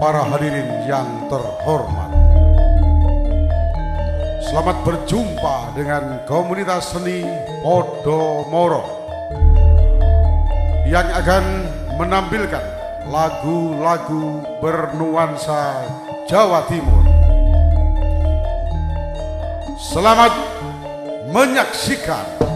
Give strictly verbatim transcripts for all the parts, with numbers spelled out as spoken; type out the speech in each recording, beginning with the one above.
para hadirin yang terhormat. Selamat berjumpa dengan komunitas seni Podomoro yang akan menampilkan lagu-lagu bernuansa Jawa Timur. Selamat menyaksikan.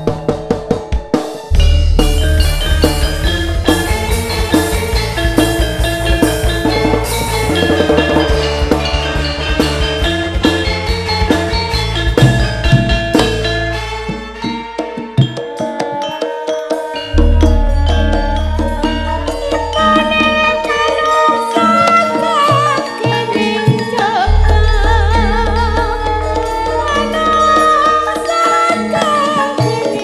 Thank you.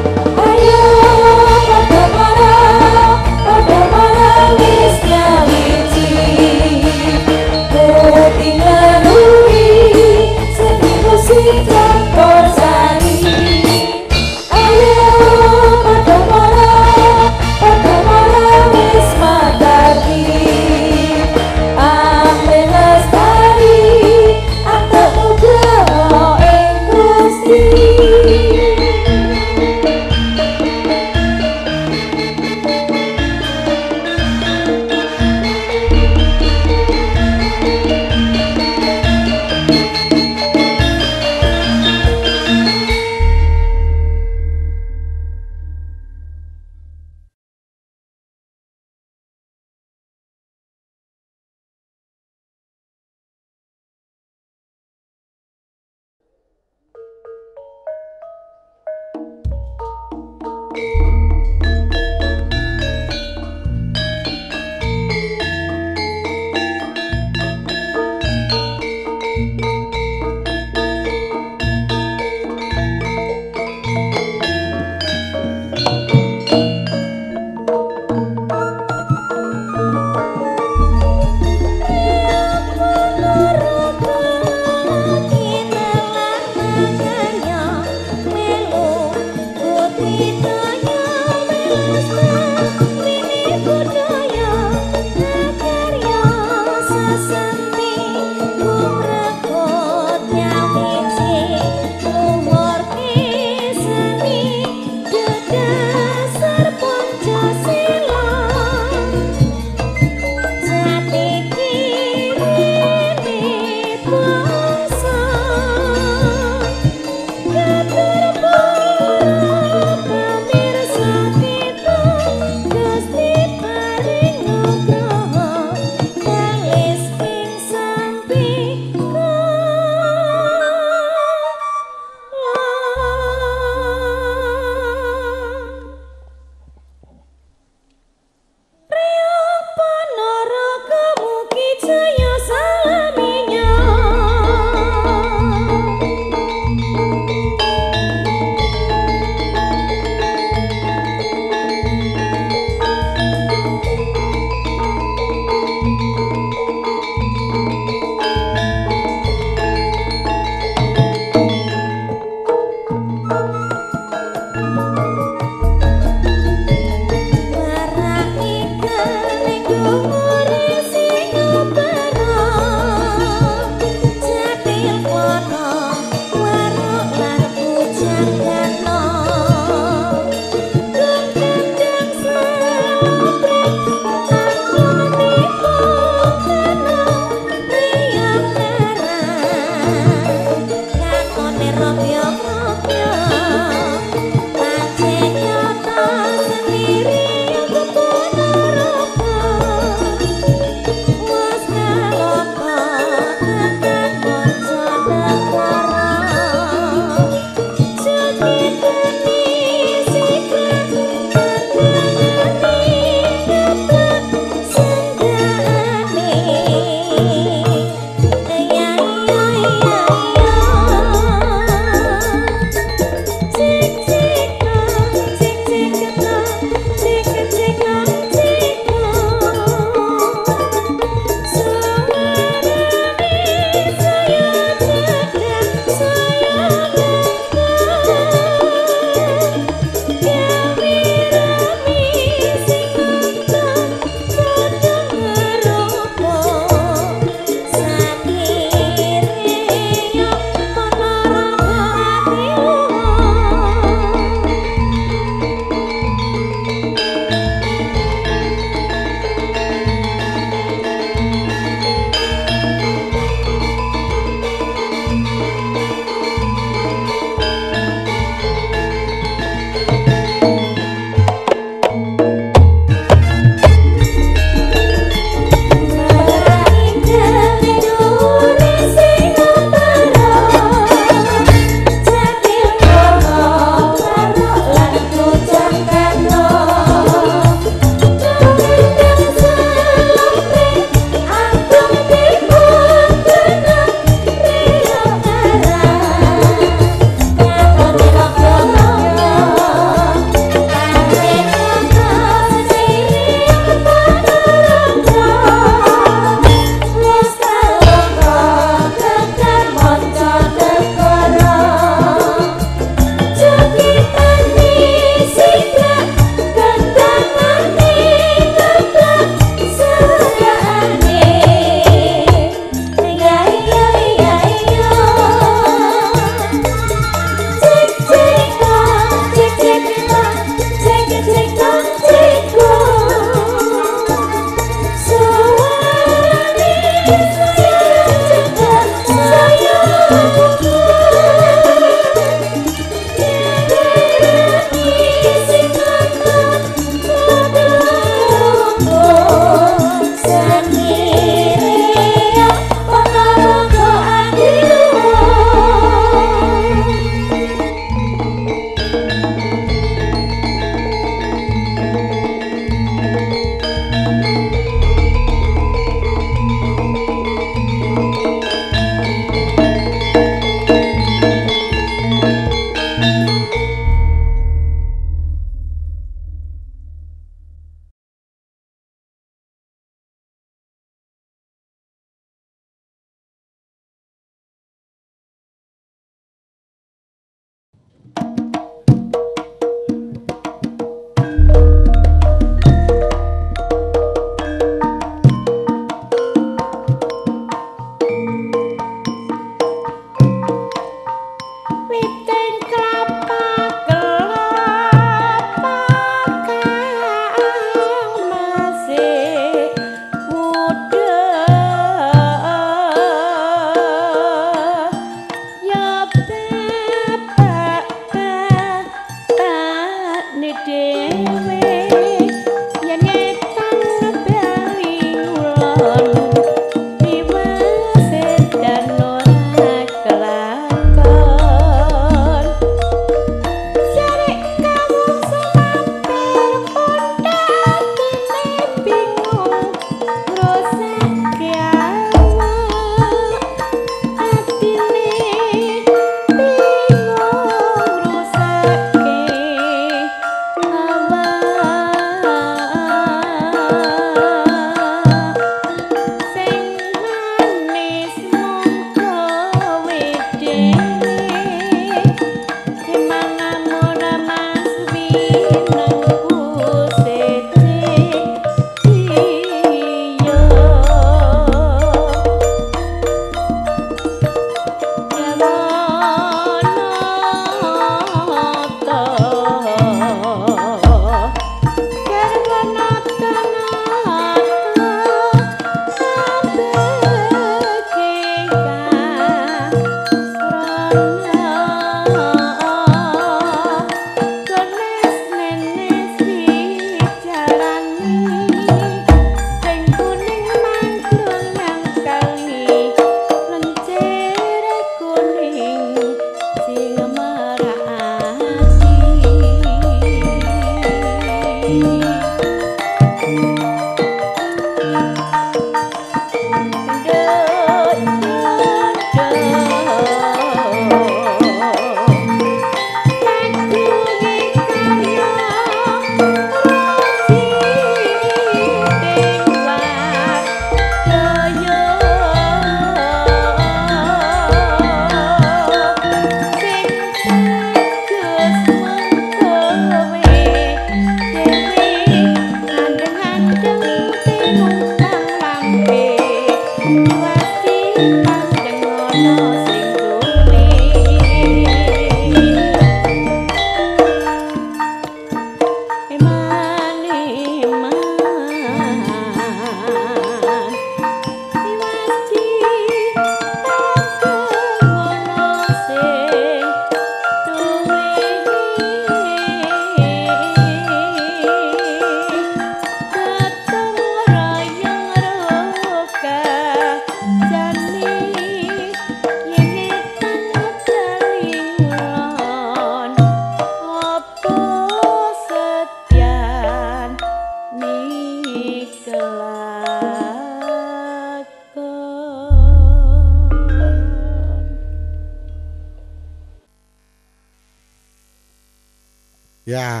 Ya,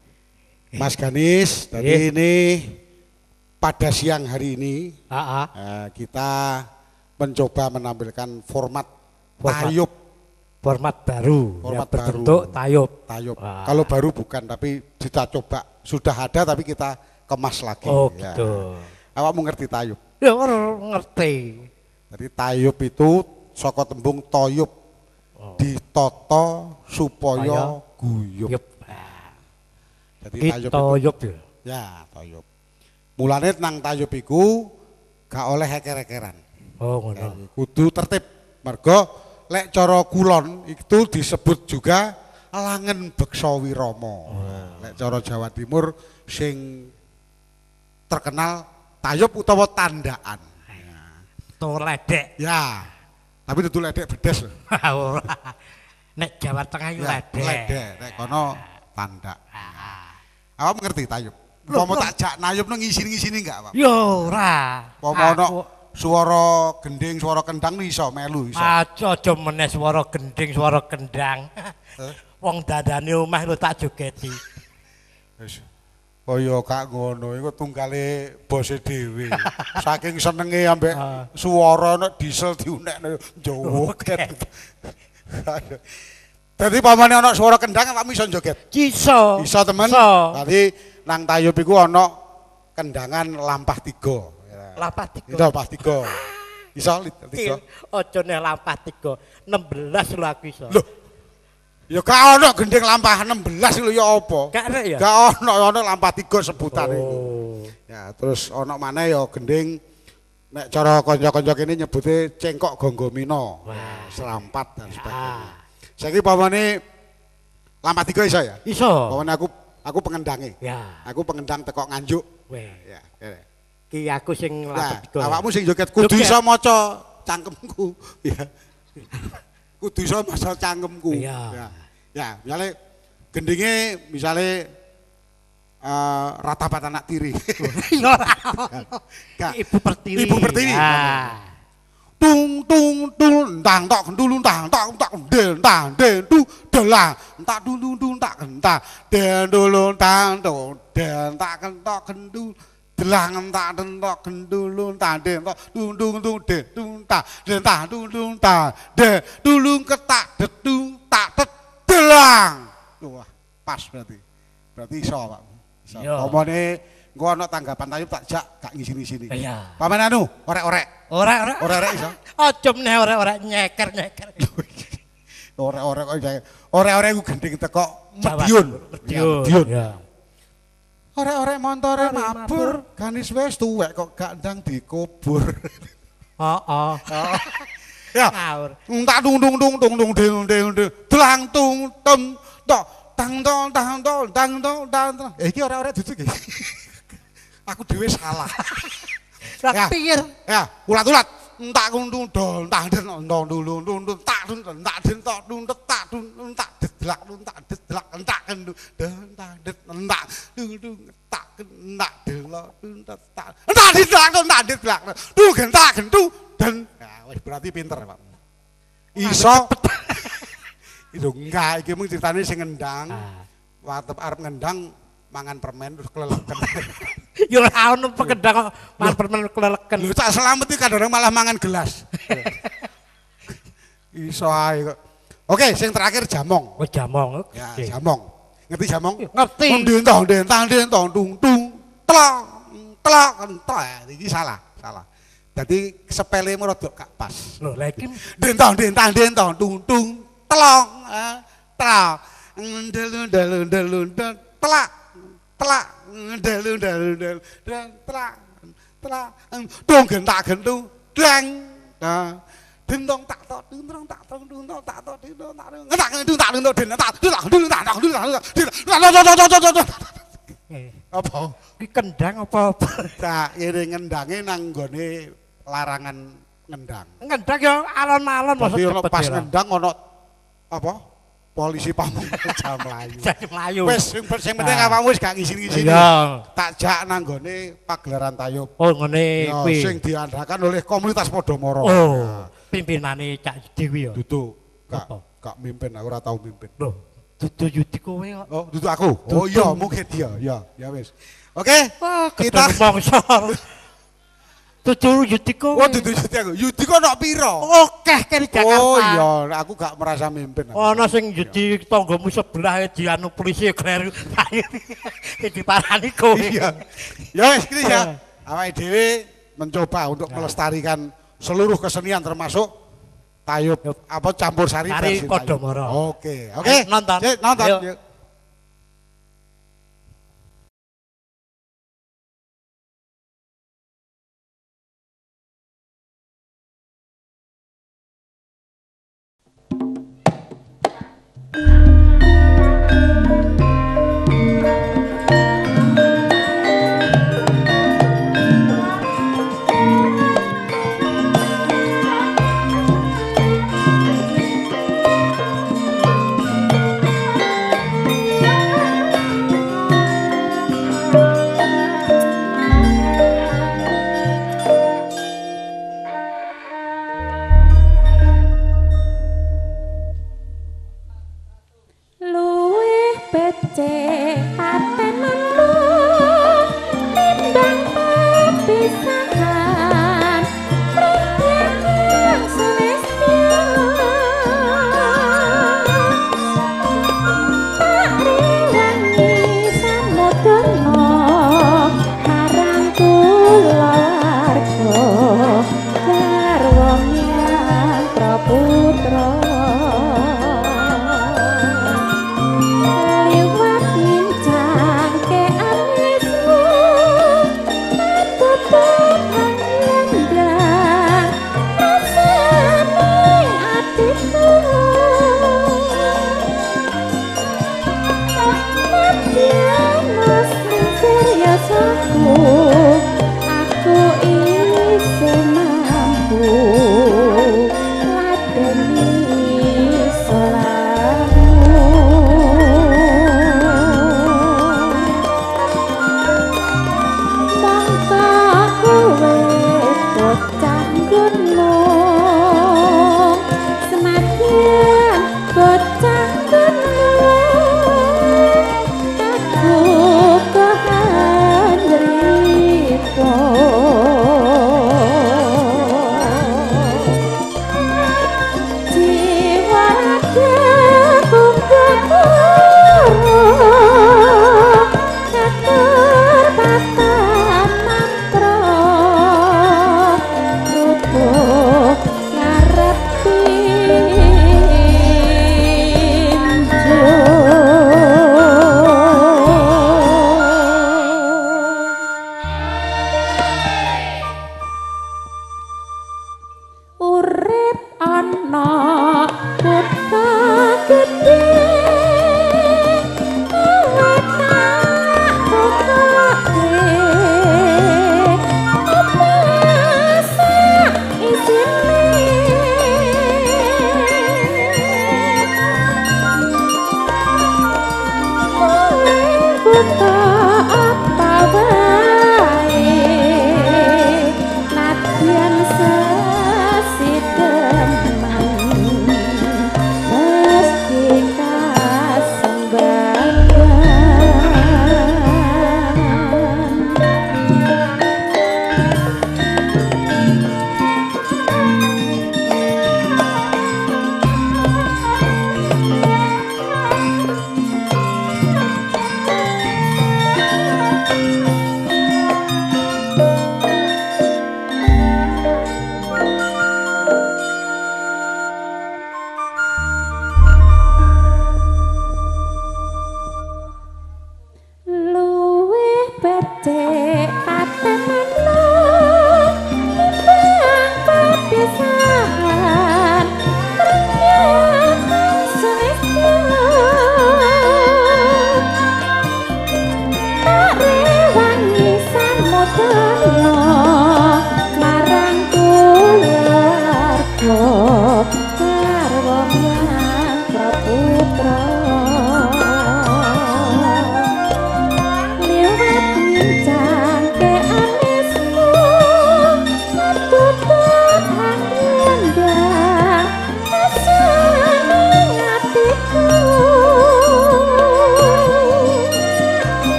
Mas Ganis, tadi ini pada siang hari ini eh, kita mencoba menampilkan format, format tayub, format baru, format ya, berbentuk baru, tayub. Tayub. Kalau baru bukan, tapi kita coba sudah ada, tapi kita kemas lagi. Oh ya. gitu. Awak mengerti tayub? Ya ngerti. Jadi tayub itu saka tembung toyub, oh. Ditoto supaya guyub. Yup. Jadi tayub toyub itu, ya toyub. Mulane nang tayub iku gak oleh heker-hekeran. Oh ngono. Kudu tertib. Mergo lek cara kulon itu disebut juga langen beksa wirama. Oh. Lek cara Jawa Timur sing terkenal tayub utawa tandaan. To ledek. Ya. Tapi itu ledek bedes. Nek Jawa Tengah itu ya, ledek. Ledek, nek kono tanda. Awak mengerti tayub? Pomo tak jak nayub nang ngisini-ngisini enggak, Pak? Yo ora. Pomo ono swara gending, swara kendang iso melu iso. Aja aja meneh swara gending, swara kendang. Wong dadane omah lho tak jogeti. Wis. Kaya gak ngono, iku tunggale bose dhewe. Saking senenge ambek swara nek diesel diunekne joget. Dadi pamane ana swara kendang awakmu iso joget. Iso. Iso temen. Dadi nang tayub iku ana kendangan lampah tiga. Lampah tiga. Itu lampah tiga. Iso tiga. Aja nek lampah tiga, enam belas lho aku iso. Lho. Ya gak ana gending lampah enam belas lho ya apa? Gak ana ya? Gak ana, ana lampah tiga sebutan oh. Itu. Ya, terus ana maneh ya gending nek cara kanca-kanca kene nyebute cengkok gonggomino. Wah, serampat dan sebagainya. Ah. Saiki pamane lampah tiga iso ya? Iso. Pamane aku aku pengendangnya. Ya. Aku pengendang teko Nganjuk. Weh. Ya, ya. Ki aku sing nah, lapet. Awakmu sing joget kudu iso maca cangkemku. Ya. Kudu iso maca cangkemku. Ya. Ya. Ya, misale gendinge misale uh, ratapat anak tiri. Ya ora. Ibu Pertiwi. Ibu Pertiwi. Ya. Tung tung tung tang tok gendulung tang tok tok den tang den tu delang tak tung tung tung tak kentak den dulung tang tok den tak kentok gendul delang tak kentok gendulung tang den tok tung tung tung den tung tak den tak tung tung tak den dulung ketak detung tak delang. Wah, pas berarti. Berarti iso, Pak. Iso. Omone engko ana tanggapan Tayub tak jak gak ngisi-ngisi. Iya. Paman anu, orek-orek. Orek-orek. Orek-orek iso. Aja meneh orek-orek nyeker-nyeker. Orek-orek kok orek-orek ku gending teko Madiun. Madiun. Ya. Orek-orek montore mabur, ganis wis tuwek kok gak ndang dikubur. Heeh. Ya. Ngawur. Tak tung tung tung tung tung ding ding ding. Dlang tung tem tok tang tong tang tong tang tong tang. Eh iki orek-orek dudu iki. Aku dhewe salah. Ya. Pikir. Ya, ulat-ulat. Tak kuntung dol, tak den ndong dulu ndung tak dun tak den tok dun tak dun tak dedelak dun tak dedelak entak kendu den tak det entak dung dung tak entak delok dun tak entak dedelak dun tak dedelak du gentak gendu den. Nah, wis berarti pinter, Pak. Iso. Itu enggak, iki mung critane sing ngendang. Watep arep ngendang mangan permen terus keleleken. Ya ora ono pekedang kok mangan permen keleleken. Lho tak selamet iki kadang malah mangan gelas. Iso ae kok. Oke, sing terakhir jamong. Oh, jamong. Ya, jamong. Ngerti jamong? Ngerti. Ndentong ndentang ndentong tung tung tlok tlok entok. Iki salah, salah. Dadi sepelemu rada gak pas. Lho, lha iki ndentong ndentang ndentong tung tung tlok tlok ndel ndel ndel ndel tlak tlak ndel ndel ndel tlak tlak dong gentak gentung dang dendong tak tok dendong tak tok dendong tak tok dendong tak ngetak dendong tak dendong dendong tak dendong dendong tak dendong tak apa iki kendang apa-apa. tak ire ngendange nang nggone larangan ngendang. Ngendang ya alon-alon maksud pas ngendang ono apa? Polisi pamung jam mlayu. Jam mlayu. Wis sing penting awakmu wis gak ngisi-ngisi. Iya. Tak jak nang nggone pagelaran Tayub. Oh, ngene kuwi. Sing diandalkan oleh komunitas Podomoro. Oh, pimpinane Cak Dewi ya. Dudu, gak gak mimpin, aku ora tau mimpin. Loh, dudu Yudi kowe kok. Oh, dudu aku. Oh iya, mungkin dia. Ya, ya wis. Oke, kita mongso. Tujuh Yudi kowe. Oh, dudu Yudi aku. Yudi kok nok piro? Oke kene Jakarta. Oh iya, aku gak merasa mimpin. Ana sing Yudi tanggamu sebelah dianu polisi kleru. Diparani kowe. Iya. Ya wis iki ya. Awake dhewe mencoba untuk melestarikan seluruh kesenian termasuk Tayub apa campur sari versi Podomoro. Oke, oke. Nonton. Nonton.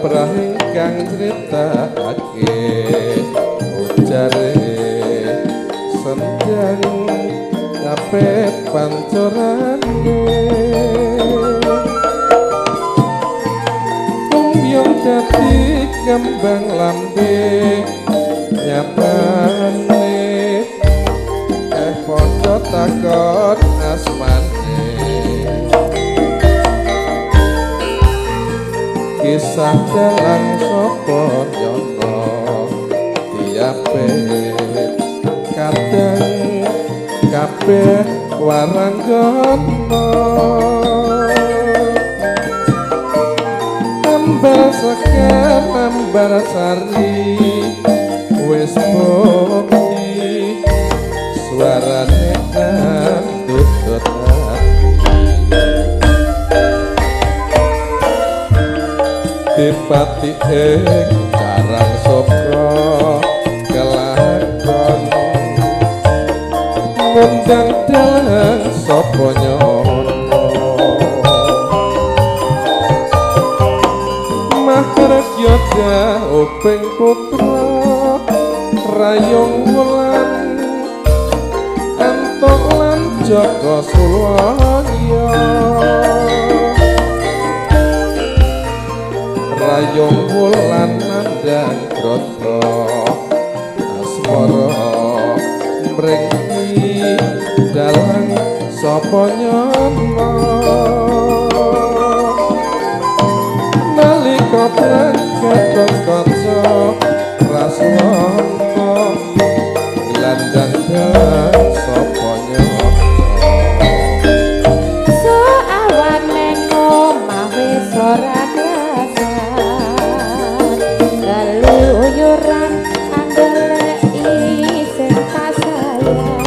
kaprah ingkang critakake ujare sendang kabeh pancorane kumbyong dadi kembang lambe nyatane eh padha takon asmane kisah dalang sapa nyono tiape kadang kabeh waranggana ambar sekar ambar sari wis bukti suarane tutut dipati ing karang sopro kelakon ngundang dalang sapa nyono mahargya uping putra rayong wulan entuk lan jaga sulaya rayong wulan nandang grata asmara mriki dalang sapa nyono nalika berangkat kaca raswana landang dalang sapa nyono so awan neng omah wis ora keluyuran anggoleki sing pasaya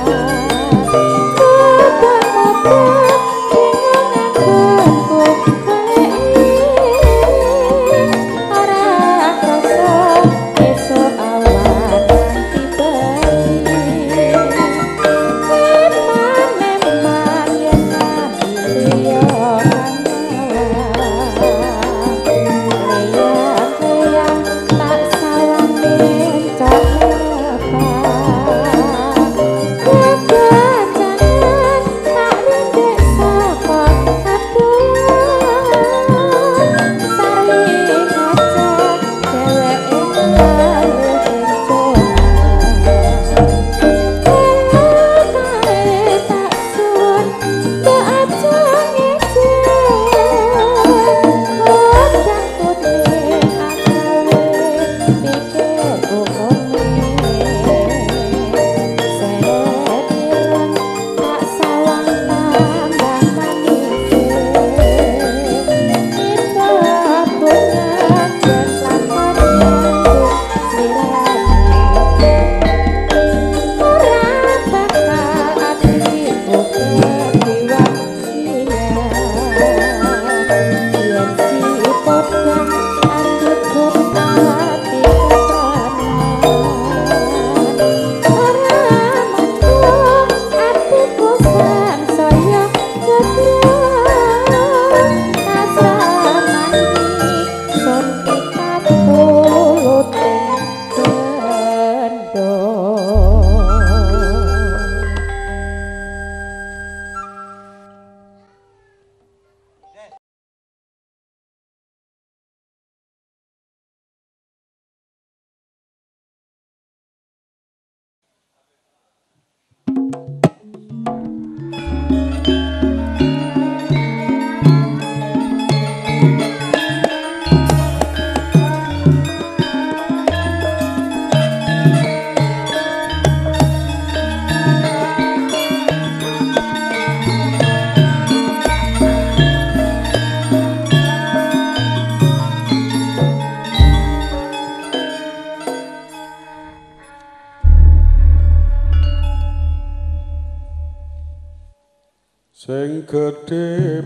sing gedhe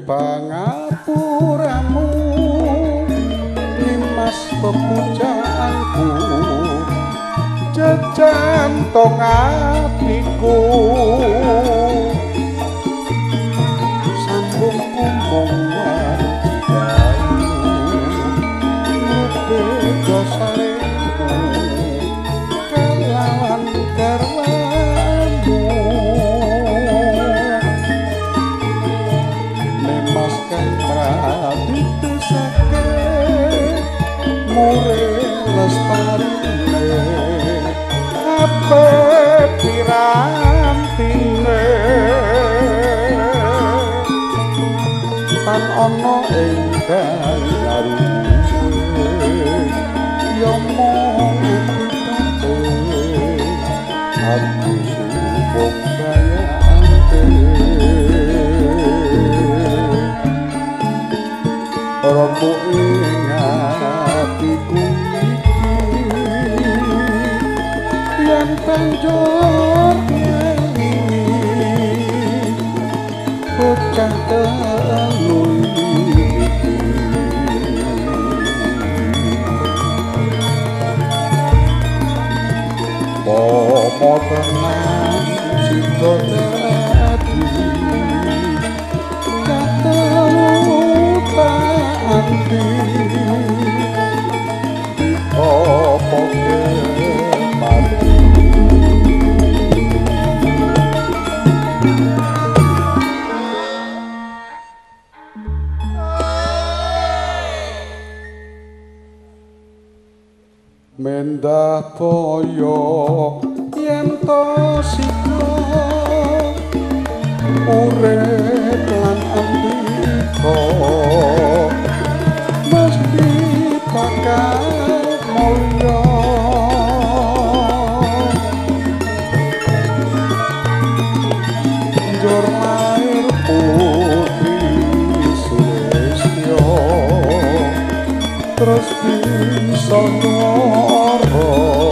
pangapuramu limas pepujaanku jejantong atiku sambung kumong ingkang ngaruwe ya mong aku wong bayante romo ing atiku iki yen banjur ngelingi bocah telu iki pomo tenang cinta dadi katelu tanti opo mati mendah poyo yen to sika urip lan ambika mesti bakal mulya njur lair putri Sulistyo terus bisa nyoro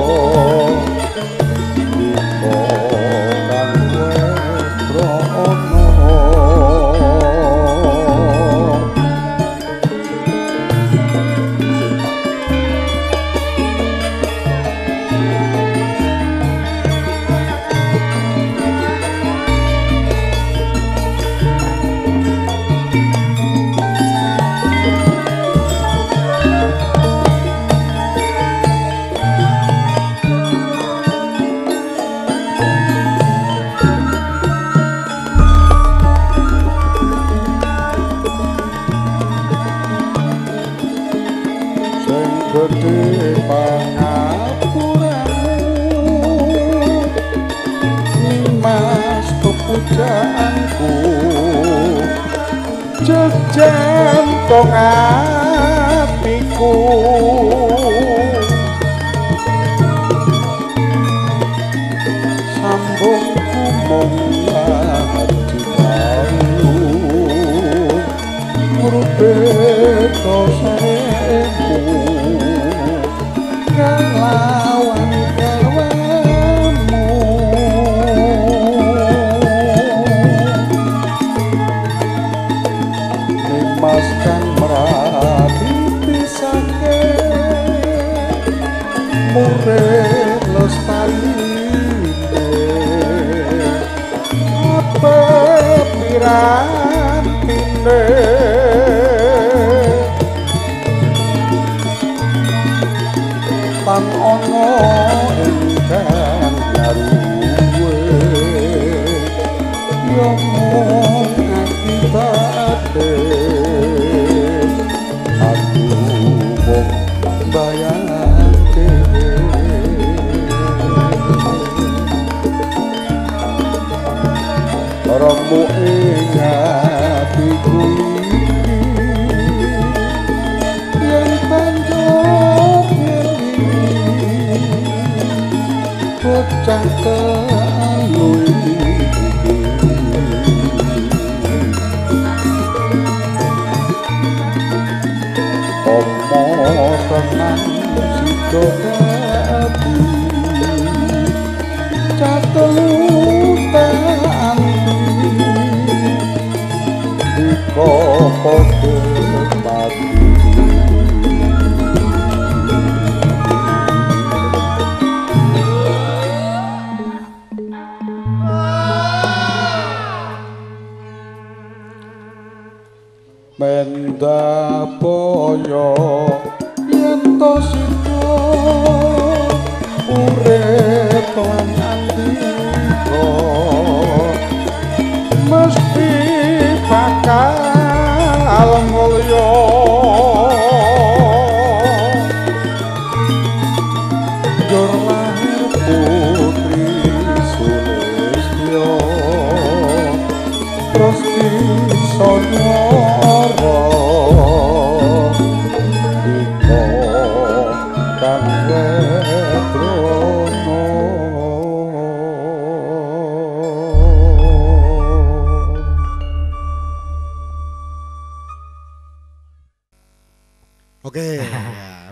diko kang wes trono gede pangapuramu nimas kepujaanku jejentong atiku sambung kumong hati urube dosemu lawan garwamu nimas kang merapi pisake murid lestarine apa pirantine tan ono ingkang ngaruwe yo mung akibate aku mung bayangke romo ing atiku yen banjur bocah telu omo tenang sida dadi catelu tanti diko padha mati mendah poyo yen to sida urip lan andika mesti bakal mulya njur lahir putri Sulistyo terus bisa nyoro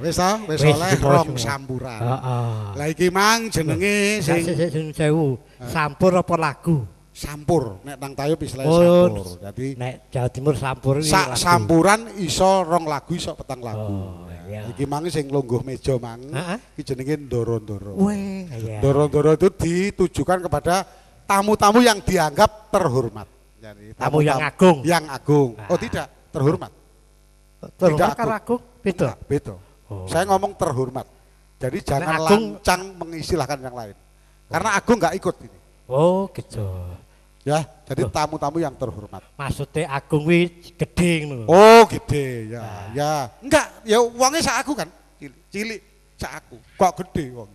wis ta, wis oleh rong sampuran. Heeh. Lah iki mang jenenge sing sing sewu. Sampur apa lagu? Sampur, nek nang Tayub istilahnya Oh, sampur. Jadi nek Jawa Timur sampur iki sak lagu. sampuran iso rong lagu iso petang lagu. Oh, iya. Iki mang sing lungguh meja mang. Heeh. Iki jenenge ndoro-ndoro. Weh, iya. Ndoro-ndoro itu ditujukan kepada tamu-tamu yang dianggap terhormat. Jadi, Tamu yang agung. Yang agung. Nah. Oh tidak, terhormat. Terhormat Tidak karo agung? Beda. Nah, beda. Oh. Saya ngomong terhormat. Jadi jangan agung- lancang mengistilahkan yang lain. Karena agung nggak ikut ini. Oh, gitu. Ya, jadi tamu-tamu yang terhormat. Maksudnya agung wi gede ngono. Oh, gede ya. Ya, enggak, ya uangnya sak aku kan. Cilik, cilik sak aku. Kok gede wong.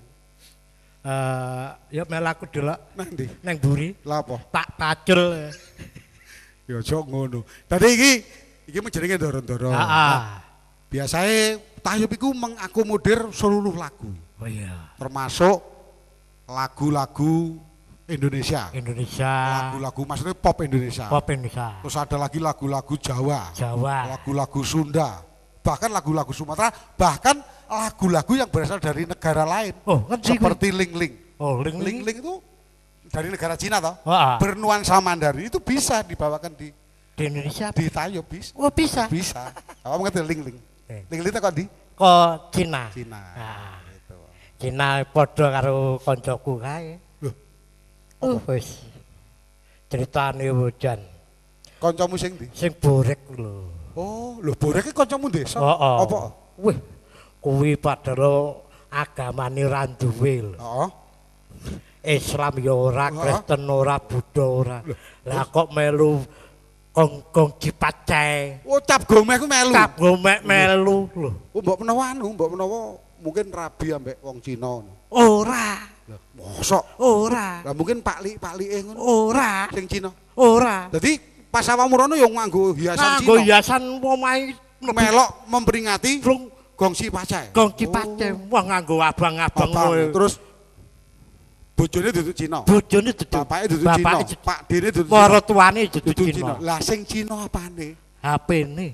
Eh, ya melaku delok Nang ndi? nang mburi. Lah apa? Pak Pacul. Ya aja ngono. Tadi iki iki jenenge ndoro-ndoro. Heeh. Biasanya Tayub iku mengakomodir seluruh lagu. Oh iya. Termasuk lagu-lagu Indonesia. Indonesia. Lagu-lagu maksudnya pop Indonesia. Pop Indonesia. Terus ada lagi lagu-lagu Jawa. Jawa. Lagu-lagu Sunda. Bahkan lagu-lagu Sumatera, bahkan lagu-lagu yang berasal dari negara lain. Oh, ngerti seperti Ling Ling. Oh, ling ling. Ling Ling itu dari negara Cina toh. Heeh. Bernuansa Mandarin itu bisa dibawakan di Di Indonesia. di Tayub bisa. Oh, bisa. Bisa. Kamu ngerti Ling Ling? Eh. Ling Ling itu kok di Kok Cina. Cina. Nah, Gitu. Cina padha karo koncoku kae. Loh, Oh, wis. Ceritane Wojan. kancamu sing ndi? Sing borek lho. Oh, lho borek iki kancamu desa. Heeh. Apa? Wih, kuwi padahal agamane ra duwe lho. Heeh. Islam ya ora, Heeh. Kristen ora, Buddha ora. Lah kok melu gong-gong dipacae. Oh, cap gomeh ku melu. Kap gomek melu lho. Oh, mbok menawa anu, mbok menawa mungkin rabi ambek wong Cina. Ora, Lah, mosok. ora, Lah mungkin Pak Li, Pak Li ngono ora, sing Cina. ora. Jadi pas awakmu rono ya nganggo hiasan Nganggo Cina. hiasan omahe Melok memperingati Flung gongsi pacae. gong dipacae. Wah nganggo abang-abang Abang, kowe. terus bojone duduk Cina. Bojone dudu. Bapake duduk Cina. Bapake Pak Dene duduk Cina. para tuane dudu Duduk Cina. Cina. Lah sing Cina apane? H P-ne.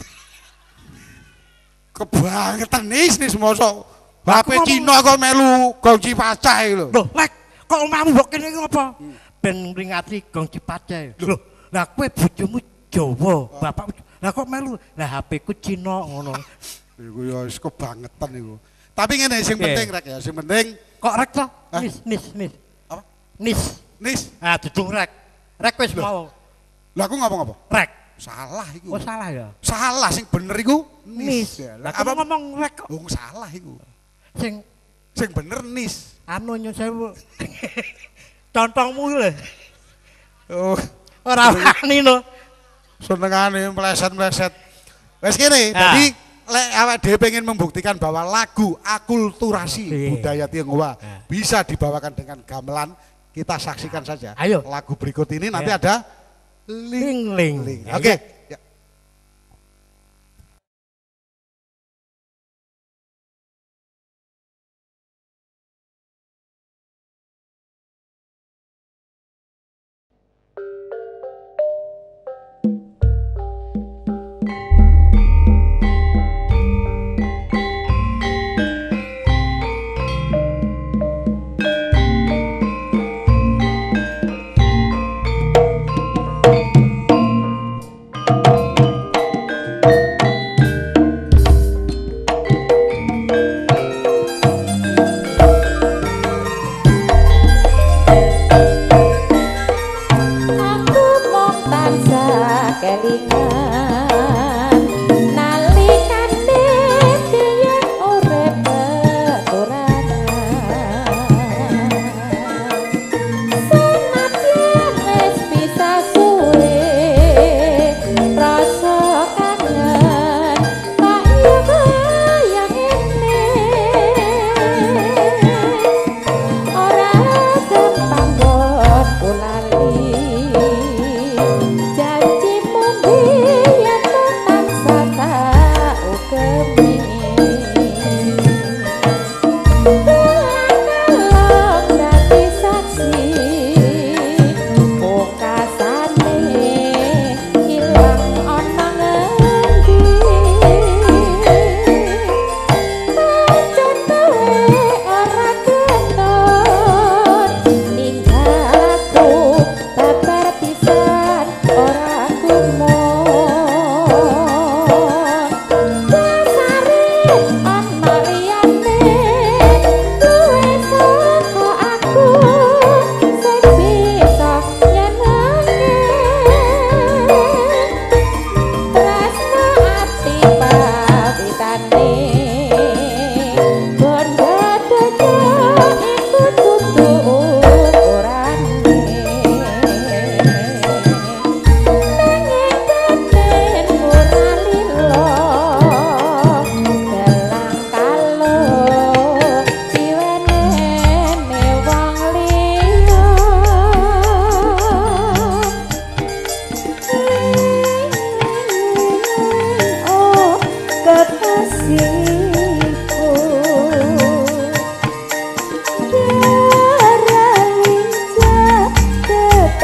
Kebangetan nis nis mosok. H P ngomong- Cina kok melu gongsi pacae lho. Loh, lek kok omamu mbok kene iki apa? Ben ngringati gong dipacae. Loh, lah kowe bojomu Jawa, bapak. Lah kok melu? Lah H P-ku Cina ngono. Iku ya wis kebangetan iku. Tapi ngene sing Oke. penting rek ya, sing penting Kok rek to? Hah? Nis, nis, nis. apa? Nis. Nis. Ah, dudung rek. Rek wis mau. Lah aku ngomong apa? Rek. Salah iku. Oh salah ya? Salah sing bener iku Nis. Ya, Lah Lah apa apa ngomong rek kok? wong salah iku. Sing Sing bener nis. anu nyun sewu. Contongmu lho. Oh, Ora wani no. senengane meleset-meleset. Wes kene, Ah. jadi lek awake dhewe pengen membuktikan bahwa lagu akulturasi Oke. budaya Tionghoa Ah. bisa dibawakan dengan gamelan, kita saksikan saja. Ayo. Lagu berikut ini nanti Ayo. ada Ling ling. ling. Ya, Oke. ya. Ya.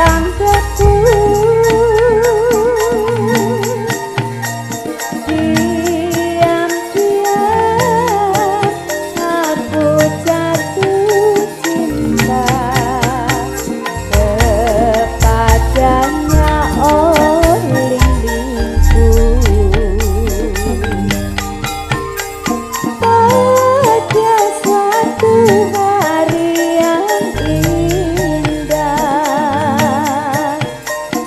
tanggaku diam-diam aku jatuh cinta kepadanya oh linglingku pada suatu hari yang indah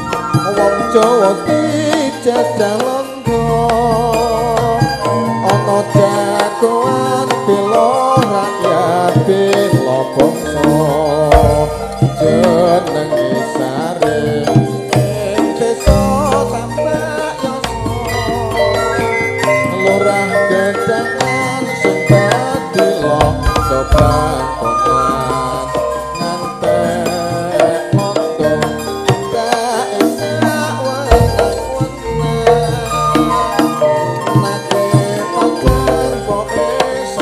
wong Jawa dijajah londo ana jagoan bela rakyat bela bangsa jenenge sare ing desa Tambak Yoso lurah gedangan sing dadi londo pangkonan ngantek londo tak esak wenang-wenang nake pacar poe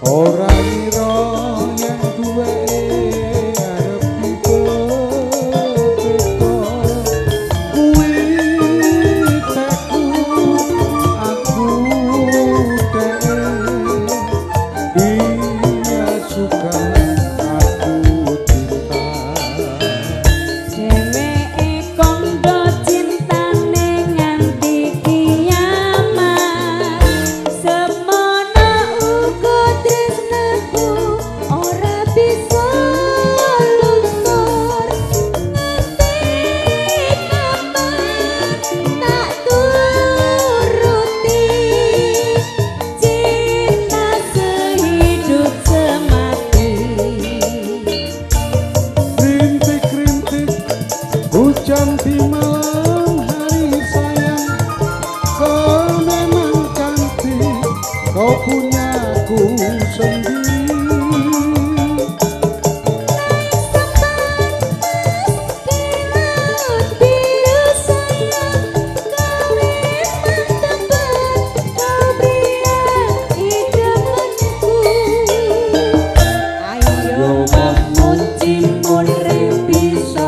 ora ngira yen duwe arep dibeteko kuwi teku aku dhewe dia suka aku cinta dheweke kondo cintane nganti kiamat semono uga tresnaku ora bisa luntur nganti kapan tak turuti cinta sehidup semati. rintik-rintik hujan di malam hari sayang kau memang cantik kau punya aku sendiri Biru sayang, kau memang tepat, kau beri hidupku. Ayo memuji urip bisa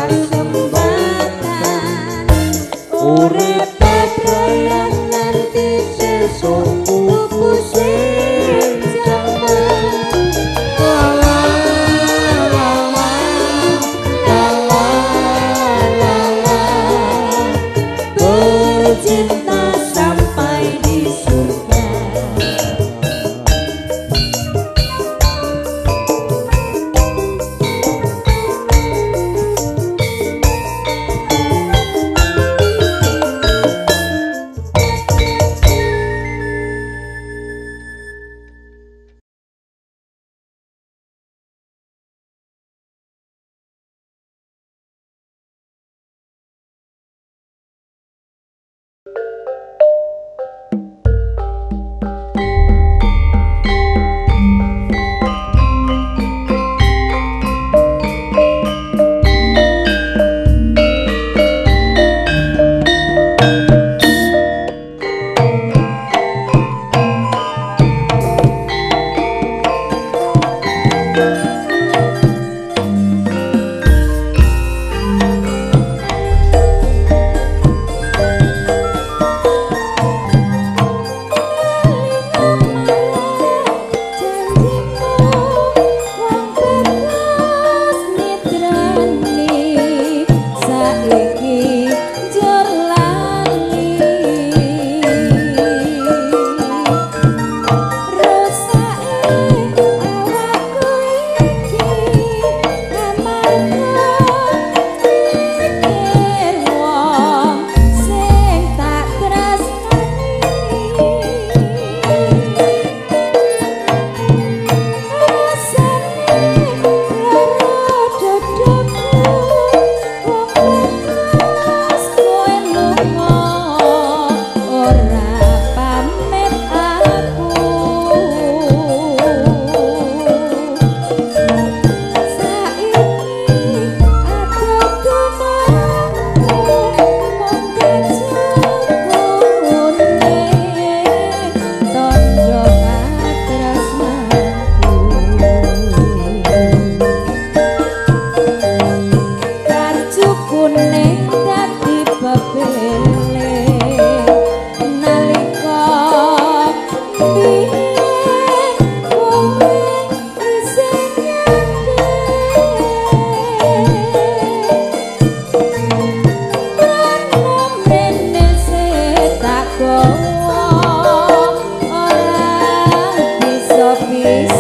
kasempatan, urip bebrayan nanti sesuk tuku sing jaman. Bercinta sampai di surga. Bisa